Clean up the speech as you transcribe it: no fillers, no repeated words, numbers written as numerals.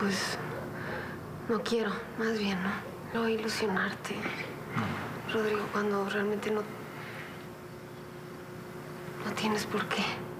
Pues no quiero, más bien, ¿no? No ilusionarte, Rodrigo, cuando realmente no tienes por qué.